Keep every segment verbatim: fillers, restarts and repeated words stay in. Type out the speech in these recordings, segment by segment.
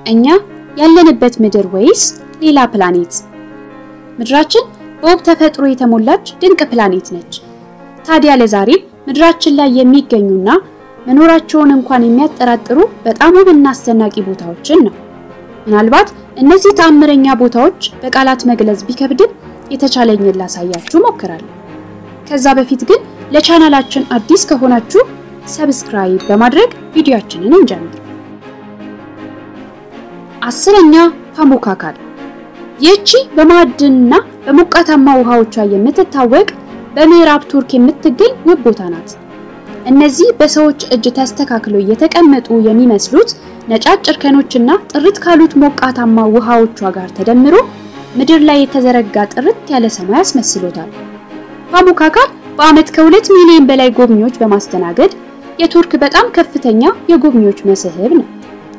እኛ ያለንበት ምድር ወይስ ሌላ ፕላኔት? ምድራችን በውብ ተፈጥሮ የተሞላች ድንቅ ፕላኔት ነች። ታዲያ ለዛሬ ምድራችን ላይ የሚገኙና መኖራቸውን እንኳን የሚያጠራጥሩ በጣም ውብና አስደናቂ ቦታዎችን ነው። ምናልባት እነዚህ ተአምረኛ ቦታዎች በቃላት መግለጽ ቢከብድም የተቻለኝን ላሳያችሁ ሞክራለሁ። ከዛ በፊት ግን ለቻናላችን አዲስ ከሆናችሁ ሰብስክራይብ በማድረግ ቪዲዮአችንን እንጀምር። አስረኛ ፓሙካካል። ይህቺ በማዕድንና በሞቃታማ ውሃዎቿ የምትታወቅ በምዕራብ ቱርክ የምትገኝ ውብ ቦታ ናት። እነዚህ በሰዎች እጅ ተስተካክለው የተቀመጡ የሚመስሉት ነጫጭ እርከኖችና ጥርት ካሉት ሞቃታማ ውሃዎቿ ጋር ተደምሮ ምድር ላይ የተዘረጋ ጥርት ያለ ሰማይ ያስመስሎታል። ፓሙካካል በአመት ከሁለት ሚሊዮን በላይ ጎብኚዎች በማስተናገድ የቱርክ በጣም ከፍተኛ የጎብኚዎች መስህብ ነው።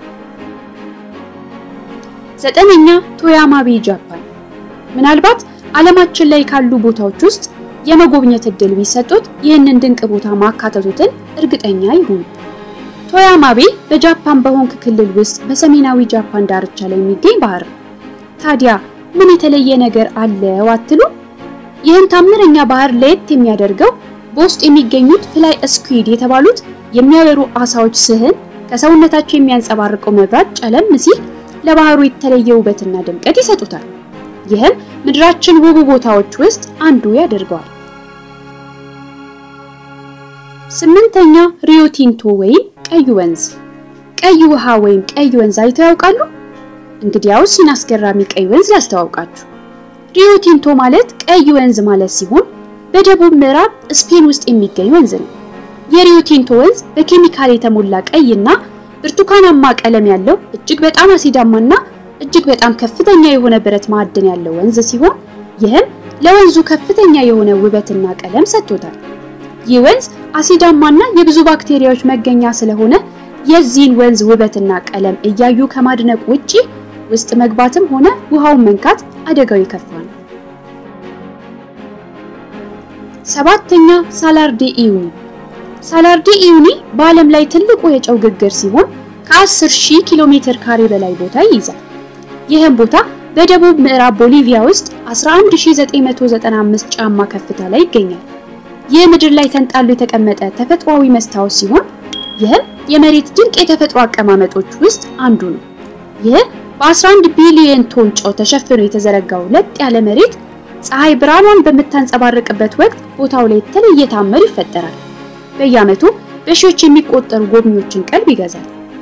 ዘጠነኛ ቶያማቤ ጃፓን። ምናልባት ዓለማችን ላይ ካሉ ቦታዎች ውስጥ የመጎብኘት እድል ቢሰጡት ይህንን ድንቅ ቦታ ማካተቱትን እርግጠኛ ይሁኑ። ቶያማቤ በጃፓን በሆንክ ክልል ውስጥ በሰሜናዊ ጃፓን ዳርቻ ላይ የሚገኝ ባህር። ታዲያ ምን የተለየ ነገር አለው አትሉ? ይህን ታምረኛ ባህር ለየት የሚያደርገው በውስጥ የሚገኙት ፍላይ ስኩዊድ የተባሉት የሚያበሩ አሳዎች ስህን ከሰውነታቸው የሚያንጸባርቀው መብራት ጨለም ሲል ለባህሩ የተለየ ውበትና ድምቀት ይሰጡታል። ይህም ምድራችን ውብ ቦታዎች ውስጥ አንዱ ያደርገዋል። ስምንተኛ ሪዮ ቲንቶ ወይም ቀይ ወንዝ። ቀይ ውሃ ወይም ቀይ ወንዝ አይተው ያውቃሉ? እንግዲያውስ ይህን አስገራሚ ቀይ ወንዝ ላስተዋውቃችሁ። ሪዮ ቲንቶ ማለት ቀይ ወንዝ ማለት ሲሆን በደቡብ ምዕራብ ስፔን ውስጥ የሚገኝ ወንዝ ነው። የሪዮ ቲንቶ ወንዝ በኬሚካል የተሞላ ቀይና ብርቱካናማ ቀለም ያለው እጅግ በጣም አሲዳማና እጅግ በጣም ከፍተኛ የሆነ ብረት ማዕድን ያለው ወንዝ ሲሆን ይህም ለወንዙ ከፍተኛ የሆነ ውበትና ቀለም ሰጥቶታል። ይህ ወንዝ አሲዳማና የብዙ ባክቴሪያዎች መገኛ ስለሆነ የዚህን ወንዝ ውበትና ቀለም እያዩ ከማድነቅ ውጪ ውስጥ መግባትም ሆነ ውሃውን መንካት አደጋው ይከፋ ነው። ሰባተኛ ሳላር ዲ ኢዩኒ። ሳላር ዲ ኢዩኒ በዓለም ላይ ትልቁ የጨው ግግር ሲሆን ከአስር ሺህ ኪሎ ሜትር ካሬ በላይ ቦታ ይይዛል። ይህም ቦታ በደቡብ ምዕራብ ቦሊቪያ ውስጥ አስራ አንድ ሺህ ዘጠኝ መቶ ዘጠና አምስት ጫማ ከፍታ ላይ ይገኛል። ይህ ምድር ላይ ተንጣሎ የተቀመጠ ተፈጥሯዊ መስታወት ሲሆን ይህም የመሬት ድንቅ የተፈጥሮ አቀማመጦች ውስጥ አንዱ ነው። ይህ በአስራ አንድ ቢሊዮን ቶን ጨው ተሸፍኖ የተዘረጋው ለጥ ያለ መሬት ፀሐይ ብርሃኗን በምታንጸባርቅበት ወቅት ቦታው ላይ የተለየ ታምር ይፈጠራል። በየዓመቱ በሺዎች የሚቆጠሩ ጎብኚዎችን ቀልብ ይገዛል።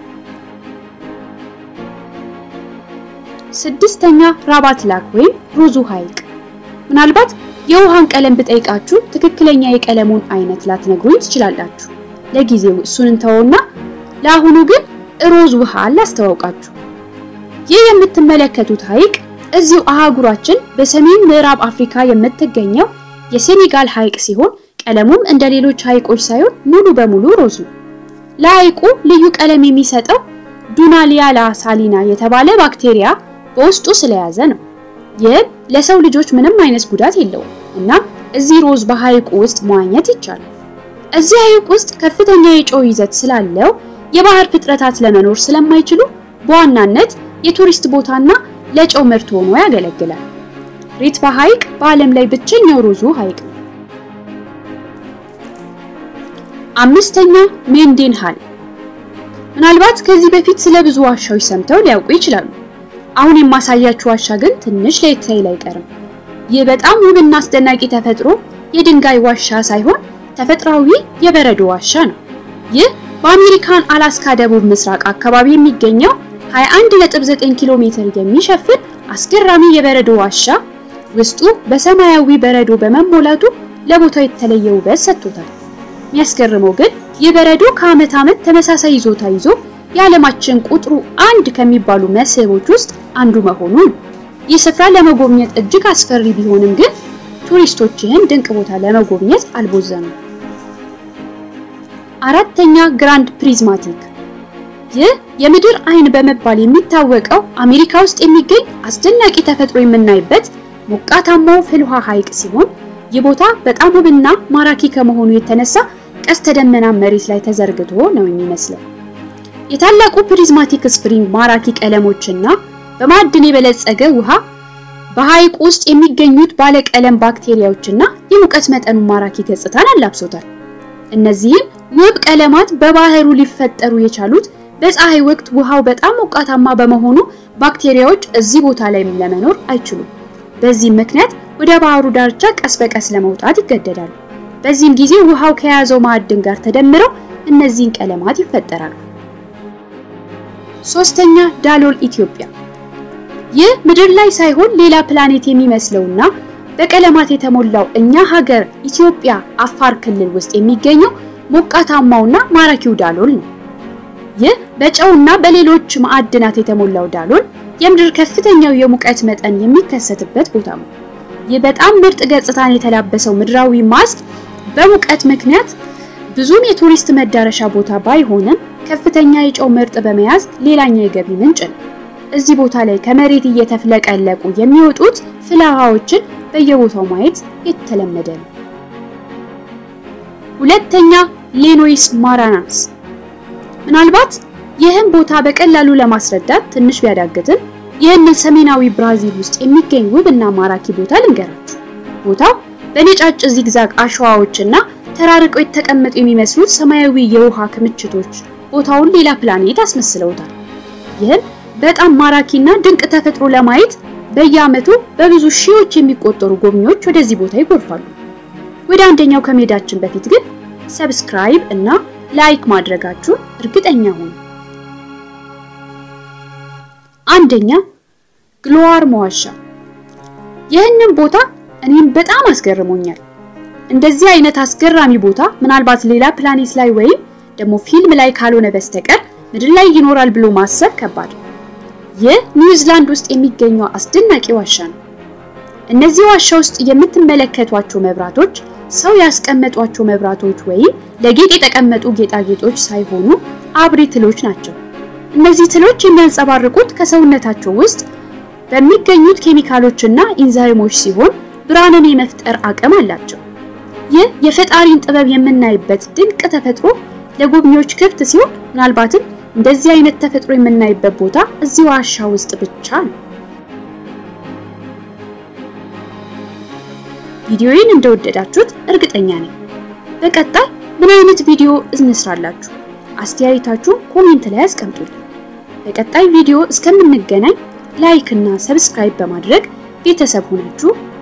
ስድስተኛ ራባት ላክ ወይም ሮዙ ሐይቅ። ምናልባት የውሃን ቀለም ብጠይቃችሁ ትክክለኛ የቀለሙን አይነት ላትነግሩኝ ትችላላችሁ። ለጊዜው እሱን እንተውና ለአሁኑ ግን ሮዝ ውሃ ላስተዋውቃችሁ። ይህ የምትመለከቱት ሐይቅ እዚሁ አህጉራችን በሰሜን ምዕራብ አፍሪካ የምትገኘው የሴኔጋል ሐይቅ ሲሆን ቀለሙም እንደ ሌሎች ሐይቆች ሳይሆን ሙሉ በሙሉ ሮዝ ነው። ለሐይቁ ልዩ ቀለም የሚሰጠው ዱናሊያላ ሳሊና የተባለ ባክቴሪያ በውስጡ ስለያዘ ነው። ይህ ለሰው ልጆች ምንም አይነት ጉዳት የለውም እና እዚህ ሮዝ በሐይቁ ውስጥ መዋኘት ይቻላል። እዚህ ሐይቅ ውስጥ ከፍተኛ የጨው ይዘት ስላለው የባህር ፍጥረታት ለመኖር ስለማይችሉ በዋናነት የቱሪስት ቦታና ለጨው ምርት ሆኖ ያገለግላል። ሪትባ ሐይቅ በዓለም ላይ ብቸኛው ሮዙ ሐይቅ ነው። አምስተኛ ሜንዴንሃል። ምናልባት ከዚህ በፊት ስለ ብዙ ዋሻዎች ሰምተው ሊያውቁ ይችላሉ። አሁን የማሳያችሁ ዋሻ ግን ትንሽ ለየት ሳይል አይቀርም። ይህ በጣም ውብና አስደናቂ ተፈጥሮ የድንጋይ ዋሻ ሳይሆን ተፈጥሯዊ የበረዶ ዋሻ ነው። ይህ በአሜሪካን አላስካ ደቡብ ምስራቅ አካባቢ የሚገኘው ሃያ አንድ ነጥብ ዘጠኝ ኪሎ ሜትር የሚሸፍን አስገራሚ የበረዶ ዋሻ ውስጡ በሰማያዊ በረዶ በመሞላቱ ለቦታው የተለየ ውበት ሰጥቶታል። የሚያስገርመው ግን የበረዶ ከዓመት ዓመት ተመሳሳይ ይዞታ ይዞ የዓለማችን ቁጥሩ አንድ ከሚባሉ መስህቦች ውስጥ አንዱ መሆኑ ነው። ይህ ስፍራ ለመጎብኘት እጅግ አስፈሪ ቢሆንም ግን ቱሪስቶች ይህን ድንቅ ቦታ ለመጎብኘት አልቦዘኑም። አራተኛ ግራንድ ፕሪዝማቲክ። ይህ የምድር አይን በመባል የሚታወቀው አሜሪካ ውስጥ የሚገኝ አስደናቂ ተፈጥሮ የምናይበት ሞቃታማው ፍልውሃ ሐይቅ ሲሆን ይህ ቦታ በጣም ውብና ማራኪ ከመሆኑ የተነሳ ቀስተ ደመና መሬት ላይ ተዘርግቶ ነው የሚመስለው። የታላቁ ፕሪዝማቲክ ስፕሪንግ ማራኪ ቀለሞችና በማዕድን የበለጸገ ውሃ በሐይቅ ውስጥ የሚገኙት ባለቀለም ባክቴሪያዎችና የሙቀት መጠኑ ማራኪ ገጽታን አላብሶታል። እነዚህም ውብ ቀለማት በባህሩ ሊፈጠሩ የቻሉት በፀሐይ ወቅት ውሃው በጣም ሞቃታማ በመሆኑ ባክቴሪያዎች እዚህ ቦታ ላይ ለመኖር አይችሉም። በዚህ ምክንያት ወደ ባህሩ ዳርቻ ቀስ በቀስ ለመውጣት ይገደዳሉ። በዚህም ጊዜ ውሃው ከያዘው ማዕድን ጋር ተደምረው እነዚህን ቀለማት ይፈጠራሉ። ሶስተኛ ዳሎል ኢትዮጵያ። ይህ ምድር ላይ ሳይሆን ሌላ ፕላኔት የሚመስለውና በቀለማት የተሞላው እኛ ሀገር ኢትዮጵያ አፋር ክልል ውስጥ የሚገኘው ሞቃታማውና ማራኪው ዳሎል ነው። ይህ በጨውና በሌሎች ማዕድናት የተሞላው ዳሎል የምድር ከፍተኛው የሙቀት መጠን የሚከሰትበት ቦታ ነው። ይህ በጣም ምርጥ ገጽታን የተላበሰው ምድራዊ ማስክ በሙቀት ምክንያት ብዙም የቱሪስት መዳረሻ ቦታ ባይሆንም ከፍተኛ የጨው ምርት በመያዝ ሌላኛው የገቢ ምንጭ ነው። እዚህ ቦታ ላይ ከመሬት እየተፍለቀለቁ የሚወጡት ፍላሃዎችን በየቦታው ማየት የተለመደ ነው። ሁለተኛ ሌኖይስ ማራናስ። ምናልባት ይህን ቦታ በቀላሉ ለማስረዳት ትንሽ ቢያዳግትም ይህንን ሰሜናዊ ብራዚል ውስጥ የሚገኝ ውብና ማራኪ ቦታ ልንገራችሁ። ቦታው በነጫጭ ዚግዛግ አሸዋዎችና ተራርቀው የተቀመጡ የሚመስሉት ሰማያዊ የውሃ ክምችቶች ቦታውን ሌላ ፕላኔት አስመስለውታል። ይህም በጣም ማራኪና ድንቅ ተፈጥሮ ለማየት በየዓመቱ በብዙ ሺዎች የሚቆጠሩ ጎብኚዎች ወደዚህ ቦታ ይጎርፋሉ። ወደ አንደኛው ከመሄዳችን በፊት ግን ሰብስክራይብ እና ላይክ ማድረጋችሁ እርግጠኛ ሁኑ። አንደኛ ግሎዋር መዋሻ። ይህንን ቦታ እኔም በጣም አስገርሞኛል። እንደዚህ አይነት አስገራሚ ቦታ ምናልባት ሌላ ፕላኔት ላይ ወይም ደግሞ ፊልም ላይ ካልሆነ በስተቀር ምድር ላይ ይኖራል ብሎ ማሰብ ከባድ ነው። ይህ ኒውዚላንድ ውስጥ የሚገኘው አስደናቂ ዋሻ ነው። እነዚህ ዋሻ ውስጥ የምትመለከቷቸው መብራቶች ሰው ያስቀመጧቸው መብራቶች ወይም ለጌጥ የተቀመጡ ጌጣጌጦች ሳይሆኑ አብሪ ትሎች ናቸው። እነዚህ ትሎች የሚያንጸባርቁት ከሰውነታቸው ውስጥ በሚገኙት ኬሚካሎችና ኢንዛይሞች ሲሆን ብርሃንን የመፍጠር አቅም አላቸው። ይህ የፈጣሪን ጥበብ የምናይበት ድንቅ ተፈጥሮ ለጎብኚዎች ክፍት ሲሆን ምናልባትም እንደዚህ አይነት ተፈጥሮ የምናይበት ቦታ እዚህ ዋሻ ውስጥ ብቻ ነው። ቪዲዮውን እንደወደዳችሁት እርግጠኛ ነኝ። በቀጣይ ምን አይነት ቪዲዮ እንስራላችሁ? አስተያየታችሁን ኮሜንት ላይ አስቀምጡልኝ። በቀጣይ ቪዲዮ እስከምንገናኝ ላይክ እና ሰብስክራይብ በማድረግ ቤተሰብ ሆናችሁ